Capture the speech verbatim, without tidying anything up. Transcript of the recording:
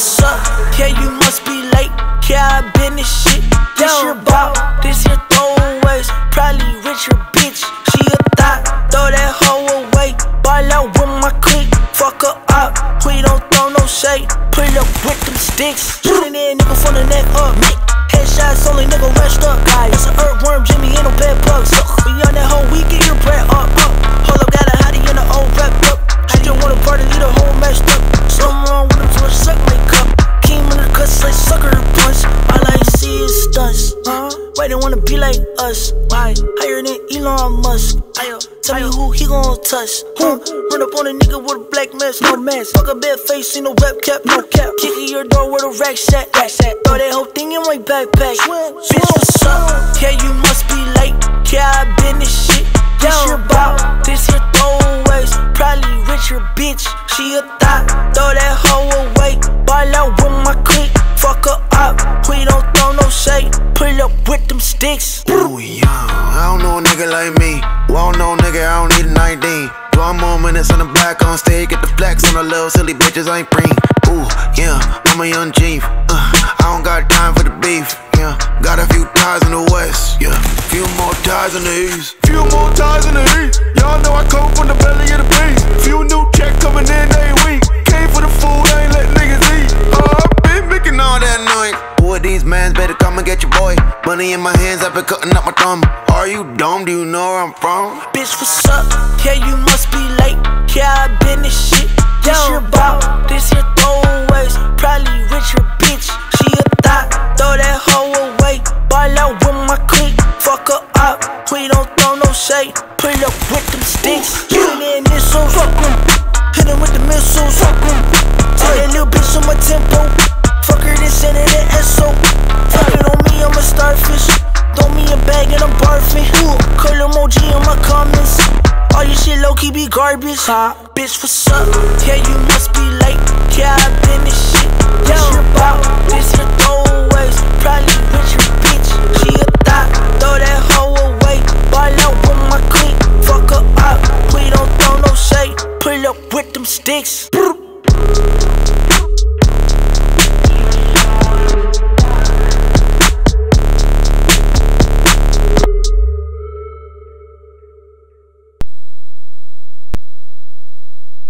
what's up? Yeah, you must be late. Yeah, I been this shit. This your bop, this your throwaways. Probably richer bitch, she a thot. Throw that hoe away. Ball out with my clique. Fuck her up, we don't throw no shade. Pull up with them sticks. Shooting in nigga from the neck up. Headshots only nigga rest up. It's an earthworm, Jimmy, ain't no bed bugs. We on that whole week, get your bread up, up. Hold up, got a hottie in the old rep up. She just wanna party, leave the whole messed up. Something wrong with them, so I suck my cup. Came in the cuss like sucker punch. All I see is stunts. Uh, why they wanna be like us? Why? Higher than Elon Musk. Ayo, tell me who he gon' touch. Huh? Run up on a nigga with a black mask, no mask. Fuck a bad face, ain't no web cap, no cap. Kick in your door where the rack at. Throw that whole thing in my backpack. Bitch, what's up? Yeah, you must be late. Yeah, I been this shit. This your bop, this your throwaways. Probably richer bitch, she a thot. Throw that hoe away. Ball out with my clique. Fuck her up, we don't throw no shade. Pull up with them sticks. Ooh, yeah, I don't know a nigga like me. Well, I don't know a nigga, I don't need a nineteen. Blowing more minutes on the back on stage. Get the flex on the little silly bitches, I ain't green. Ooh, yeah, I'm a young chief. uh, I don't got time for the beef. Yeah, got a few ties in the west. Yeah, few more ties in the east. Few more ties in the east. Y'all know I come from the belly of the beast. Few new checks coming in every week. Came for the food, I ain't let niggas eat. Uh, I been making all that noise. Who are these mans? Better come and get your boy. Money in my hands, I've been cutting up my thumb. Are you dumb? Do you know where I'm from? Bitch, what's up? Yeah, you must be late. Yeah, I been this shit. This your bop, this your throwaways. Probably richer bitch, she a thot. Throw that hoe away. Ball out with my clique. Fuck her up, we don't throw no shade. Pull up with them sticks. Shooting in missiles. Hit him with the missiles. Tell that little bitch on my tempo. Fuck her, this and that S O. Fucking on me, I'm a starfish. Throw me a bag and I'm barfing. Call emoji in my comments. All your shit low-key be garbage. Huh? Bitch, what's up? Yeah, you must be late. Yeah, I been this shit. This your bop,